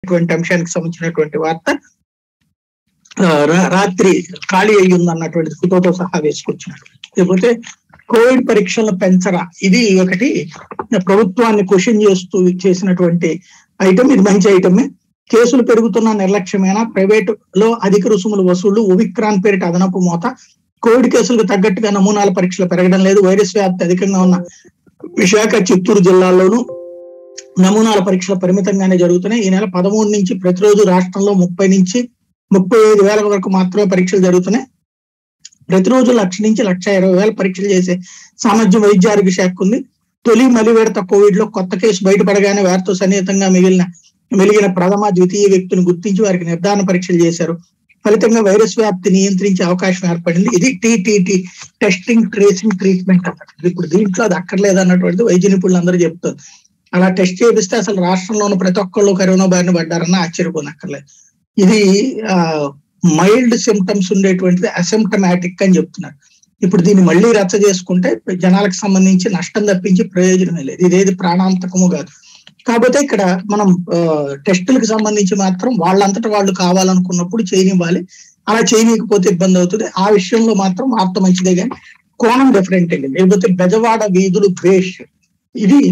అనేటువంటి అంశానికి సంబంధించినటువంటి వార్త రాత్రి ఖాళీ అయ్యి ఉంది అన్నటువంటి ఫోటోతో సహా వేసుకొచ్చినారు. లేకపోతే కోవిడ్ పరీక్షలను పెంచరా, ఇది ఒకటి ప్రభుత్వాన్ని క్వశ్చన్ చేస్తూ చేసినటువంటి ఐటమ్. ఇది మంచి ఐటమే. కేసులు పెరుగుతున్న నిర్లక్ష్యమేనా, ప్రైవేటు లో అధిక రుసుములు వసూళ్లు, ఒమిక్రాన్ పేరిట అదనపు మోత, కోవిడ్ కేసులకు తగ్గట్టుగా నమూనాల పరీక్షలు పెరగడం లేదు, వైరస్ వ్యాప్తి అధికంగా ఉన్న విశాఖ, చిత్తూరు జిల్లాల్లోనూ నమూనాల పరీక్షలు పరిమితంగానే జరుగుతున్నాయి. ఈ నెల 13 నుంచి ప్రతిరోజు రాష్ట్రంలో 30 నుంచి 35,000 వరకు మాత్రమే పరీక్షలు జరుగుతున్నాయి. ప్రతిరోజు 1,00,000 నుంచి 1,20,000 పరీక్షలు చేసే సామర్థ్యం వైద్య ఆరోగ్య శాఖకు ఉంది. తొలి మలివిడత కోవిడ్ లో కొత్త కేసు బయటపడగానే వారితో సన్నిహితంగా మెలిగిన ప్రథమ, ద్వితీయ వ్యక్తిని గుర్తించి వారికి నిర్ధారణ పరీక్షలు చేశారు. ఫలితంగా వైరస్ వ్యాప్తి నియంత్రించే అవకాశం ఏర్పడింది. ఇది టీటీటీ, టెస్టింగ్, ట్రేసింగ్, ట్రీట్మెంట్ అన్నమాట. ఇప్పుడు దీంట్లో అది అక్కర్లేదు అన్నటువంటిది వైద్య నిపుణులు అందరూ చెప్తారు. అలా టెస్ట్ చేపిస్తే అసలు రాష్ట్రంలోని ప్రతి ఒక్కళ్ళు కరోనా బారిన పడ్డారన్న ఆశ్చర్యపోనక్కర్లేదు. ఇది మైల్డ్ సిమ్టమ్స్ ఉండేటువంటిది అసిమ్టమాటిక్ అని చెప్తున్నారు. ఇప్పుడు దీన్ని మళ్ళీ రచ్చ చేసుకుంటే జనాలకు సంబంధించి నష్టం తప్పించి ప్రయోజనమే లేదు. ఇదేది ప్రాణాంతకము కాదు. కాకపోతే ఇక్కడ మనం టెస్టులకు సంబంధించి మాత్రం వాళ్ళంతటా వాళ్ళు కావాలనుకున్నప్పుడు చేయనివ్వాలి. అలా చేయనీయకపోతే ఇబ్బంది అవుతుంది. ఆ విషయంలో మాత్రం వార్త మంచిదే, కానీ కోణం డిఫరెంట్ అండి. లేకపోతే బెజవాడ వీధులు బేష్, ఇది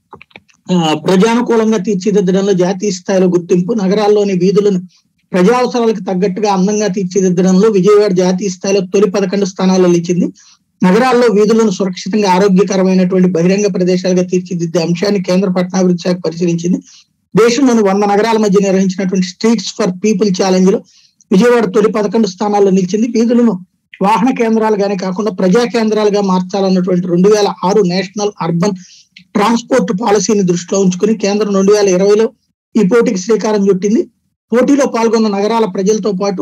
ప్రజానుకూలంగా తీర్చిదిద్దడంలో జాతీయ స్థాయిలో గుర్తింపు, నగరాల్లోని వీధులను ప్రజా అవసరాలకు తగ్గట్టుగా అందంగా తీర్చిదిద్దడంలో విజయవాడ జాతీయ స్థాయిలో తొలి 11 స్థానాల్లో నిలిచింది. నగరాల్లో వీధులను సురక్షితంగా ఆరోగ్యకరమైనటువంటి బహిరంగ ప్రదేశాలుగా తీర్చిదిద్దే అంశాన్ని కేంద్ర పట్టణాభివృద్ధి శాఖ పరిశీలించింది. దేశంలోని 100 నగరాల మధ్య నిర్వహించినటువంటి స్ట్రీట్స్ ఫర్ పీపుల్ ఛాలెంజ్ లో విజయవాడ తొలి 11 స్థానాల్లో నిలిచింది. వీధులను వాహన కేంద్రాలుగానే కాకుండా ప్రజా కేంద్రాలుగా మార్చాలన్నటువంటి 2006 నేషనల్ అర్బన్ ట్రాన్స్పోర్ట్ పాలసీని దృష్టిలో ఉంచుకుని కేంద్రం 2020లో ఈ పోటీకి శ్రీకారం చుట్టింది. పోటీలో పాల్గొన్న నగరాల ప్రజలతో పాటు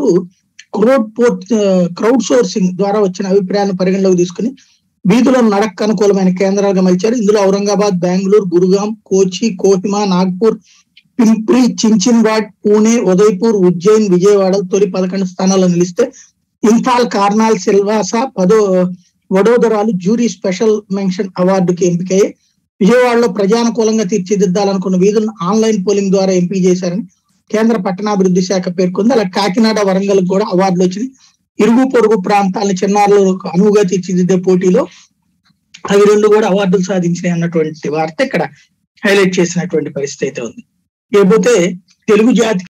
క్రౌడ్ సోర్సింగ్ ద్వారా వచ్చిన అభిప్రాయాలను పరిగణలోకి తీసుకుని వీధులను నడక అనుకూలమైన కేంద్రాలుగా మలిచారు. ఇందులో ఔరంగాబాద్, బెంగళూరు, గురుగాం, కోచి, కోహిమా, నాగ్పూర్, పింప్రి, చించిన్వాడ్, పూణే, ఉదయపూర్, ఉజ్జయిన్, విజయవాడ తొలి 11 స్థానాల్లో నిలిస్తే ఇంఫాల్, కార్నాల్, సిల్వాసా, వడోదరాలు జ్యూరీ స్పెషల్ మెన్షన్ అవార్డుకి ఎంపికయ్యాయి. విజయవాడలో ప్రజానుకూలంగా తీర్చిదిద్దాలనుకున్న వీధులను ఆన్లైన్ పోలింగ్ ద్వారా ఎంపిక చేశారని కేంద్ర పట్టణాభివృద్ధి శాఖ పేర్కొంది. అలా కాకినాడ, వరంగల్ కూడా అవార్డులు వచ్చినాయి. ఇరుగు పొరుగు ప్రాంతాలను చిన్నారులకు అనువుగా తీర్చిదిద్దే పోటీలో అవి 2 కూడా అవార్డులు సాధించినాయి అన్నటువంటి వార్త ఇక్కడ హైలైట్ చేసినటువంటి పరిస్థితి అయితే ఉంది. లేకపోతే తెలుగు జాతి